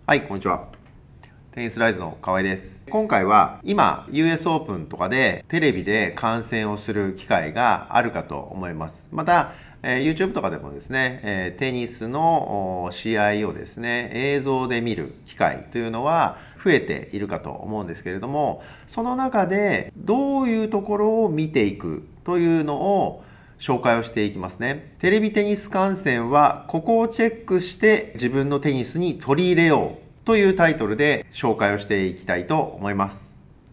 はい、こんにちは。テニスライズの河合です。今回は今 US オープンとかでテレビで観戦をする機会があるかと思います。また、YouTube とかでもですね、テニスの試合をですね、映像で見る機会というのは増えているかと思うんですけれども、その中でどういうところを見ていくというのを紹介をしていきますね。テレビテニス観戦はここをチェックして自分のテニスに取り入れようというタイトルで紹介をしていきたいと思います。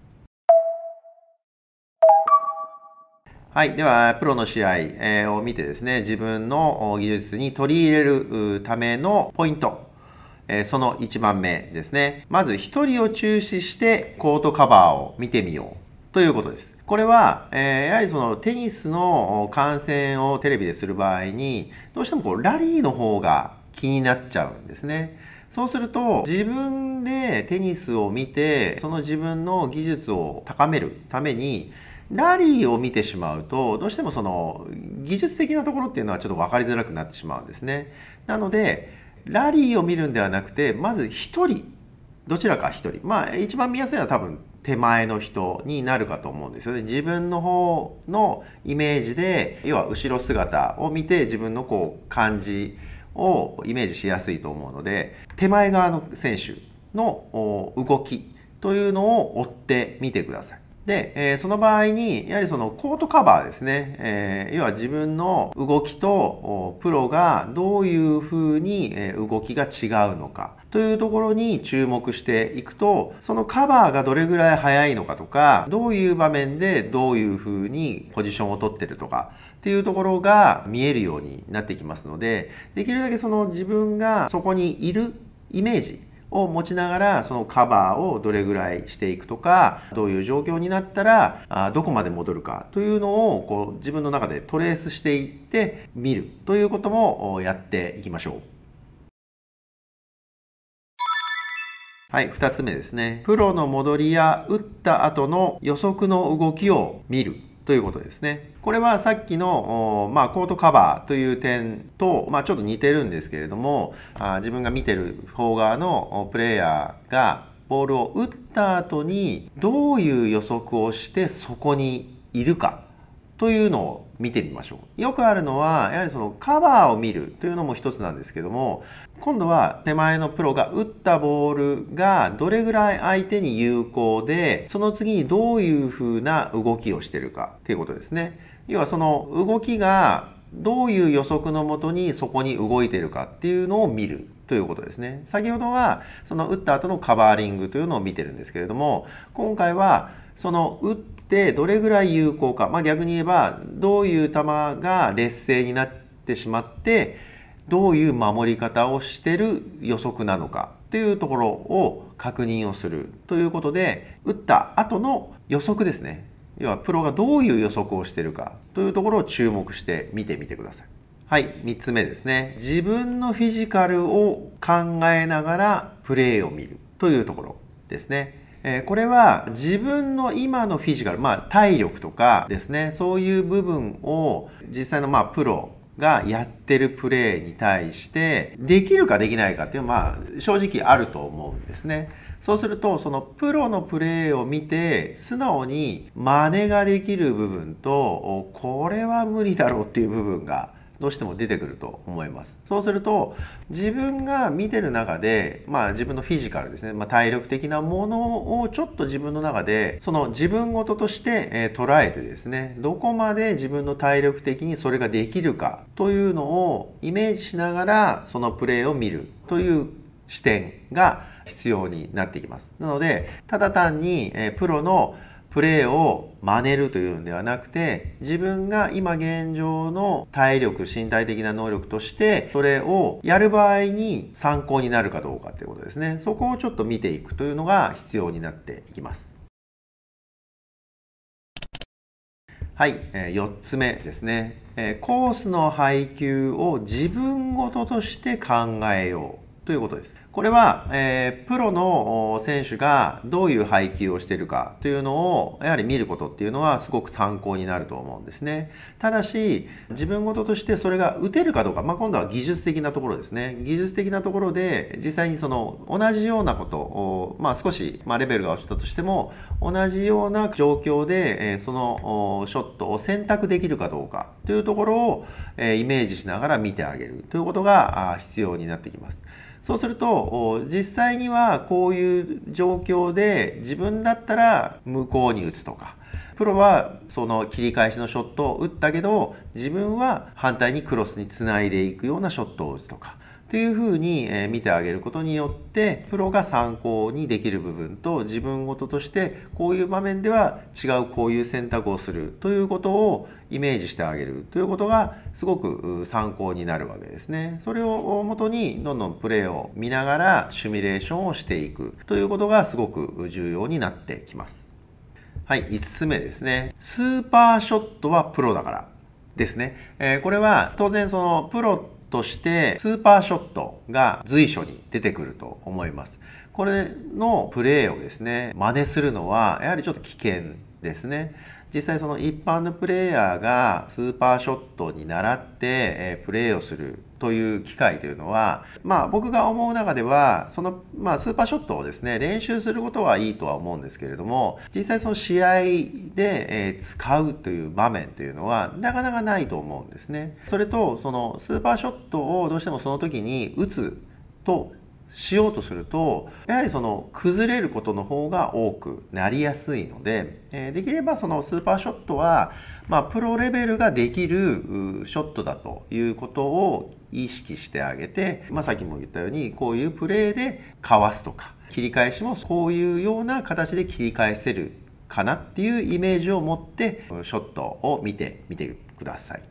はい。では、プロの試合を見てですね、自分の技術に取り入れるためのポイント。その1番目ですね。まず、1人を注視してコートカバーを見てみようということです。これは、やはりそのテニスの観戦をテレビでする場合に、どうしてもラリーの方が気になっちゃうんですね。そうすると自分でテニスを見てその自分の技術を高めるためにラリーを見てしまうとどうしてもその技術的なところっていうのはちょっと分かりづらくなってしまうんですね。なのでラリーを見るんではなくてまず1人どちらか1人一番見やすいのは多分手前の人になるかと思うんですよね。自分の方のイメージで要は後ろ姿を見て自分の感じをイメージしやすいと思うので手前側の選手の動きというのを追ってみてください。で、その場合にやはりそのコートカバーですね、要は自分の動きとプロがどういうふうに動きが違うのかというところに注目していくとそのカバーがどれぐらい速いのかとかどういう場面でどういうふうにポジションを取ってるとかっていうところが見えるようになってきますのでできるだけその自分がそこにいるイメージを持ちながらそのカバーをどれぐらいしていくとかどういう状況になったらどこまで戻るかというのを自分の中でトレースしていって見るということもやっていきましょう。はい、2つ目ですね。プロの戻りや打った後の予測の動きを見るということですね。これはさっきの、コートカバーという点と、ちょっと似てるんですけれども、自分が見てる方側のプレイヤーがボールを打った後にどういう予測をしてそこにいるかというのを見てみましょう。よくあるのはやはりそのカバーを見るというのも一つなんですけども今度は手前のプロが打ったボールがどれぐらい相手に有効でその次にどういうふうな動きをしているかということですね。要はその動きがどういう予測のもとにそこに動いているかっていうのを見るということですね。先ほどはその打った後のカバーリングというのを見てるんですけれども今回はその打ってどれぐらい有効か、逆に言えばどういう球が劣勢になってしまってどういう守り方をしてる予測なのかというところを確認をするということで打った後の予測ですね。要はプロがどういう予測をしているかというところを注目して見てみてください。はい、3つ目ですね。自分のフィジカルを考えながらプレーを見るというところですね。これは自分の今のフィジカル、体力とかですね、そういう部分を実際のプロがやってるプレーに対してできるかできないかっていうのは正直あると思うんですね。そうするとそのプロのプレーを見て素直に真似ができる部分とこれは無理だろうっていう部分がどうしても出てくると思います。そうすると自分が見てる中で、自分のフィジカルですね、体力的なものをちょっと自分の中でその自分事として、捉えてですねどこまで自分の体力的にそれができるかというのをイメージしながらそのプレーを見るという視点が必要になってきます。なのでただ単にプロのプレーを真似るというんではなくて自分が今現状の体力身体的な能力としてそれをやる場合に参考になるかどうかということですね。そこをちょっと見ていくというのが必要になっていきます。はい、4つ目ですね。コースの配球を自分ごととして考えようということです。 これは、プロの選手がどういう配球をしているかというのをやはり見ることっていうのはすごく参考になると思うんですね。ただし自分事としてそれが打てるかどうか、今度は技術的なところですね。技術的なところで実際にその同じようなことを、少し、レベルが落ちたとしても同じような状況で、そのショットを選択できるかどうかというところを、イメージしながら見てあげるということが必要になってきます。そうすると実際にはこういう状況で自分だったら向こうに打つとか、プロはその切り返しのショットを打ったけど自分は反対にクロスにつないでいくようなショットを打つとかというふうに見てあげることによってプロが参考にできる部分と自分事としてこういう場面では違うこういう選択をするということをイメージしてあげるということがすごく参考になるわけですね。それをもとにどんどんプレーを見ながらシミュレーションをしていくということがすごく重要になってきます。はい、5つ目ですね。スーパーショットはプロだからですね。これは当然そのプロとしてスーパーショットが随所に出てくると思います。これのプレーをですね、真似するのはやはりちょっと危険ですね。実際その一般のプレイヤーがスーパーショットに倣ってプレーをするという機会というのは、僕が思う中ではその、スーパーショットをですね練習することはいいとは思うんですけれども、実際その試合で使うという場面というのはなかなかないと思うんですね。それとそのスーパーショットをどうしてもその時に打つとしようとするとやはりその崩れることの方が多くなりやすいので、できればそのスーパーショットは、プロレベルができるショットだということを意識してあげて、さっきも言ったようにこういうプレーでかわすとか切り返しもこういうような形で切り返せるかなっていうイメージを持ってショットを見てみてください。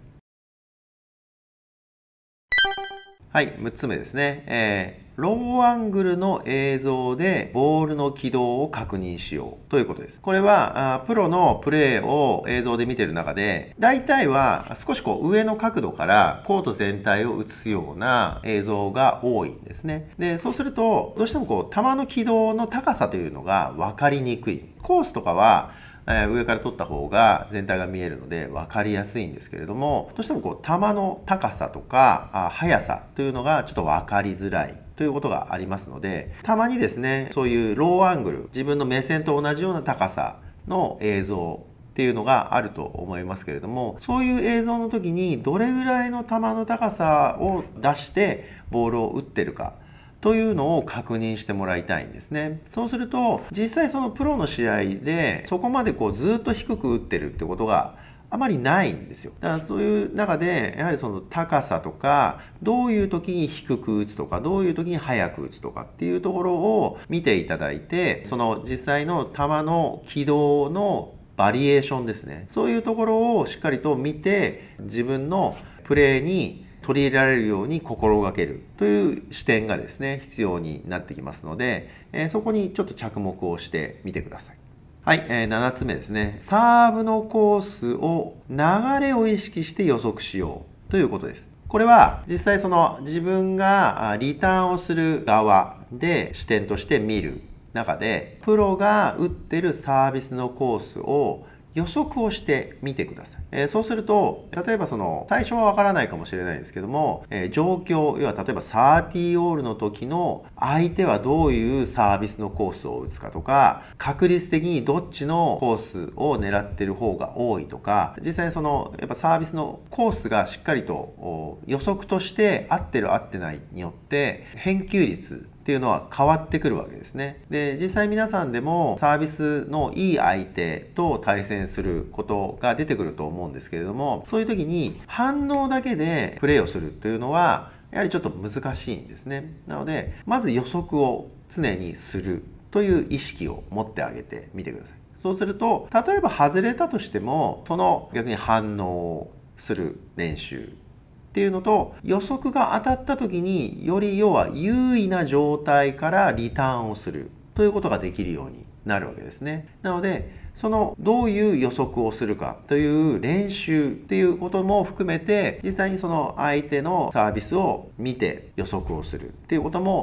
はい、6つ目ですね。ローアングルの映像でボールの軌道を確認しようということです。これはプロのプレーを映像で見ている中で、大体は少し上の角度からコート全体を映すような映像が多いんですね。で、そうするとどうしても球の軌道の高さというのが分かりにくい。コースとかは上から撮った方が全体が見えるので分かりやすいんですけれども、どうしても球の高さとか速さというのがちょっと分かりづらいということがありますので、たまにですねそういうローアングル、自分の目線と同じような高さの映像っていうのがあると思いますけれども、そういう映像の時にどれぐらいの球の高さを出してボールを打ってるかというのを確認してもらいたいんですね。そうすると実際そのプロの試合でそこまでずっと低く打ってるってことがあまりないんですよ。だからそういう中でやはりその高さとかどういう時に低く打つとかどういう時に速く打つとかっていうところを見ていただいて、その実際の球の軌道のバリエーションですね、そういうところをしっかりと見て自分のプレーに取り入れられるように心がけるという視点がですね必要になってきますので、そこにちょっと着目をしてみてください。はい、7つ目ですね。サーブのコースを流れを意識して予測しようということです。これは実際その自分がリターンをする側で視点として見る中で、プロが打ってるサービスのコースを予測をしてみてください。そうすると例えばその最初はわからないかもしれないですけども、状況、要は例えば30オールの時の相手はどういうサービスのコースを打つかとか、確率的にどっちのコースを狙ってる方が多いとか、実際にそのやっぱサービスのコースがしっかりと予測として合ってる合ってないによって返球率っていうのは変わってくるわけですね。で、実際皆さんでもサービスのいい相手と対戦することが出てくると思うんですけれども、そういう時に反応だけでプレーをするというのはやはりちょっと難しいんですね。なのでまず予測を常にするという意識を持ってあげてみてください。そうすると例えば外れたとしてもその逆に反応をする練習っていうのと、予測が当たった時により要は優位な状態からリターンをするということができるようになるわけですね。なのでそのどういう予測をするかという練習っていうことも含めて、実際にその相手のサービスを見て予測をするっていうことも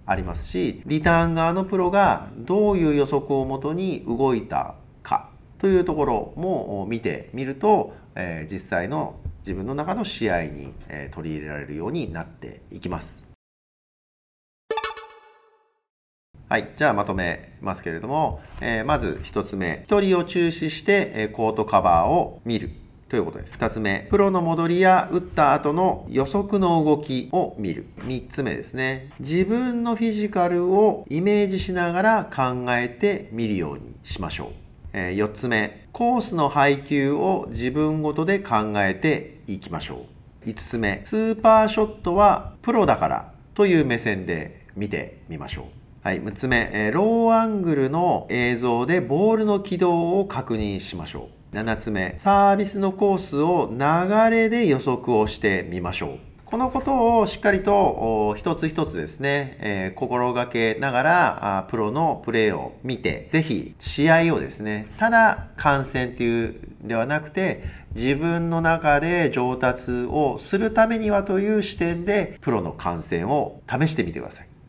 ありますし、リターン側のプロがどういう予測をもとに動いたかというところも見てみると、実際の自分の中の試合に取り入れられるようになっていきます。はい。じゃあまとめますけれども、まず1つ目、1人を注視してコートカバーを見るということです。2つ目、プロの戻りや打った後の予測の動きを見る。3つ目ですね、自分のフィジカルをイメージしながら考えてみるようにしましょう。4つ目、コースの配球を自分ごとで考えていきましょう。5つ目、スーパーショットはプロだからという目線で見てみましょう。はい、6つ目、ローアングルの映像でボールの軌道を確認しましょう。7つ目、サービスのコースを流れで予測をしてみましょう。このことをしっかりと一つ一つですね、心がけながらプロのプレーを見て、ぜひ試合をですね、ただ観戦っていうではなくて、自分の中で上達をするためにはという視点でプロの観戦を試してみてください。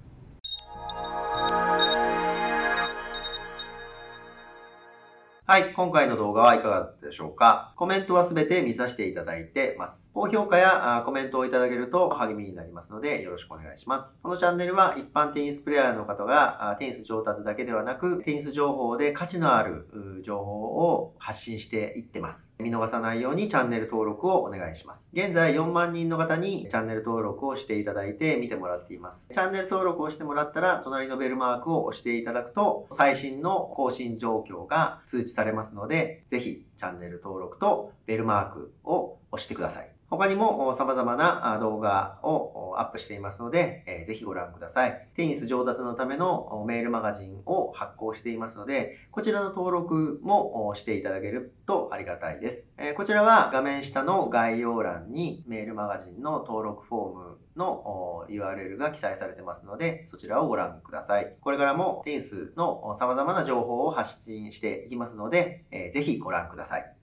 はい、今回の動画はいかがだったでしょうか。コメントはすべて見させていただいてます。高評価やコメントをいただけると励みになりますのでよろしくお願いします。このチャンネルは一般テニスプレイヤーの方がテニス上達だけではなく、テニス情報で価値のある情報を発信していってます。見逃さないようにチャンネル登録をお願いします。現在4万人の方にチャンネル登録をしていただいて見てもらっています。チャンネル登録をしてもらったら隣のベルマークを押していただくと最新の更新状況が通知されますので、ぜひチャンネル登録とベルマークを押してください。他にも様々な動画をアップしていますので、ぜひご覧ください。テニス上達のためのメールマガジンを発行していますので、こちらの登録もしていただけるとありがたいです。こちらは画面下の概要欄にメールマガジンの登録フォームの URL が記載されてますので、そちらをご覧ください。これからもテニスの様々な情報を発信していきますので、ぜひご覧ください。